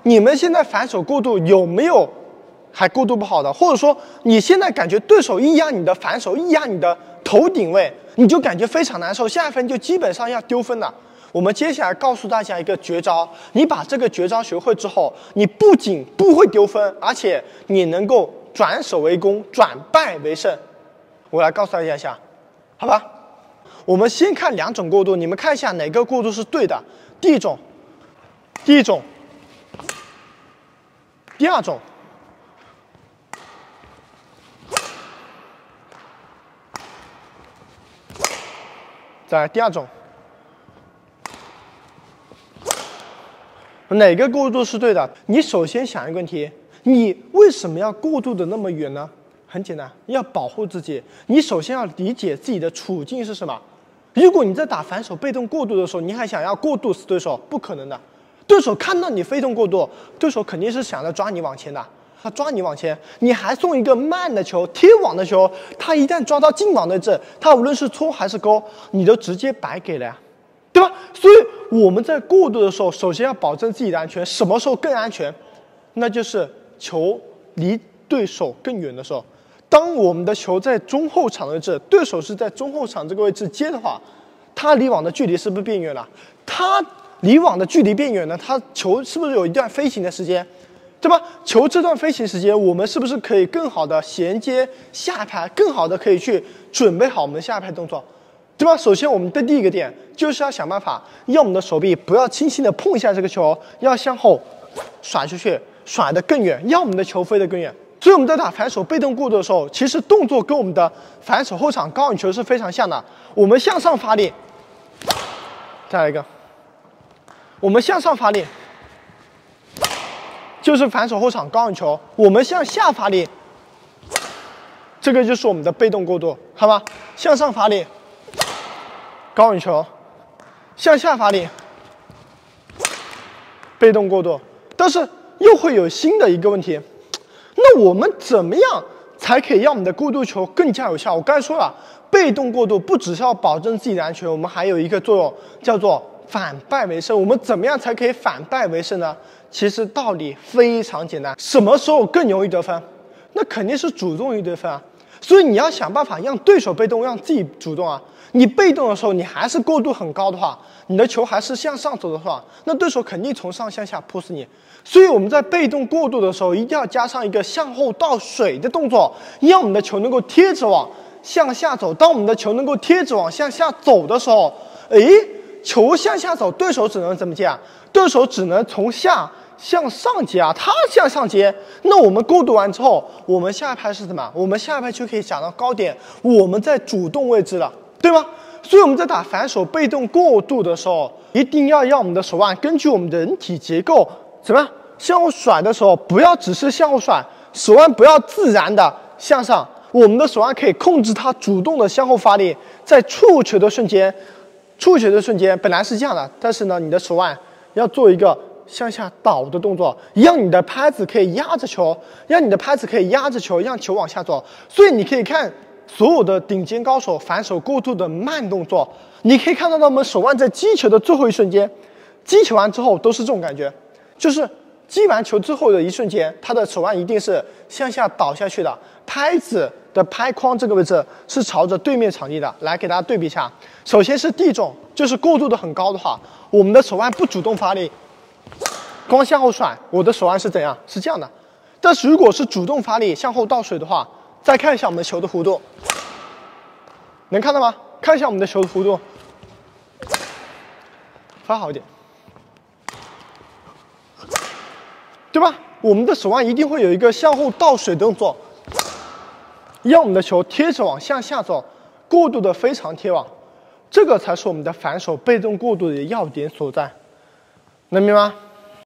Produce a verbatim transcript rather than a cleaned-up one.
你们现在反手过度有没有还过度不好的？或者说你现在感觉对手一压你的反手，一压你的头顶位，你就感觉非常难受，下一分就基本上要丢分了。我们接下来告诉大家一个绝招，你把这个绝招学会之后，你不仅不会丢分，而且你能够转守为攻，转败为胜。我来告诉大家一下，好吧？我们先看两种过渡，你们看一下哪个过渡是对的。第一种，第一种，第二种。再来第二种，哪个过渡是对的？你首先想一个问题：你为什么要过渡的那么远呢？很简单，要保护自己。你首先要理解自己的处境是什么。如果你在打反手被动过渡的时候，你还想要过渡死对手，不可能的。对手看到你被动过渡，对手肯定是想着抓你往前的。他抓你往前，你还送一个慢的球、贴网的球，他一旦抓到近网位置，他无论是搓还是勾，你都直接白给了呀，对吧？所以我们在过渡的时候，首先要保证自己的安全。什么时候更安全？那就是球离对手更远的时候。当我们的球在中后场的位置，对手是在中后场这个位置接的话，他离网的距离是不是变远了？他离网的距离变远了，他球是不是有一段飞行的时间？对吧？球这段飞行时间，我们是不是可以更好的衔接下一拍，更好的可以去准备好我们的下一拍动作，对吧？首先，我们的第一个点就是要想办法，让我们的手臂不要轻轻的碰一下这个球，要向后甩出去，甩得更远，让我们的球飞得更远。所以我们在打反手被动过渡的时候，其实动作跟我们的反手后场高远球是非常像的。我们向上发力，再来一个，我们向上发力。就是反手后场高远球，我们向下发力，这个就是我们的被动过渡，好吧？向上发力，高远球，向下发力，被动过渡。但是又会有新的一个问题，那我们怎么样才可以让我们的过渡球更加有效？我刚才说了，被动过渡不只是要保证自己的安全，我们还有一个作用叫做反败为胜。我们怎么样才可以反败为胜呢？其实道理非常简单，什么时候更容易得分？那肯定是主动容易得分啊。所以你要想办法让对手被动，让自己主动啊。你被动的时候，你还是过渡很高的话，你的球还是向上走的话，那对手肯定从上向下扑死你。所以我们在被动过渡的时候，一定要加上一个向后倒水的动作，让我们的球能够贴着往向下走。当我们的球能够贴着往向下走的时候，诶，球向下走，对手只能怎么接啊？对手只能从下向上接啊，他向上接，那我们过渡完之后，我们下一拍是什么？我们下一拍就可以涨到高点，我们在主动位置了，对吗？所以我们在打反手被动过渡的时候，一定要让我们的手腕根据我们的人体结构，怎么样？向后甩的时候，不要只是向后甩，手腕不要自然的向上，我们的手腕可以控制它主动的向后发力，在触球的瞬间，触球的瞬间本来是这样的，但是呢，你的手腕要做一个向下倒的动作，让你的拍子可以压着球，让你的拍子可以压着球，让球往下走。所以你可以看所有的顶尖高手反手过渡的慢动作，你可以看到他们手腕在击球的最后一瞬间，击球完之后都是这种感觉，就是击完球之后的一瞬间，他的手腕一定是向下倒下去的，拍子的拍框这个位置是朝着对面场地的。来给大家对比一下，首先是第一种，就是过渡的很高的话，我们的手腕不主动发力，光向后甩，我的手腕是怎样？是这样的。但是如果是主动发力向后倒水的话，再看一下我们的球的弧度，能看到吗？看一下我们的球的弧度，发好一点，对吧？我们的手腕一定会有一个向后倒水的动作，让我们的球贴着往向下走，过渡的非常贴网，这个才是我们的反手被动过渡的要点所在，能明白吗？